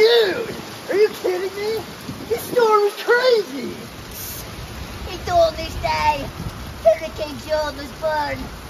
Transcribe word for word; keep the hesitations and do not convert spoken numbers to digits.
Dude, are you kidding me? This storm is crazy. He told this day Hurricane John was born.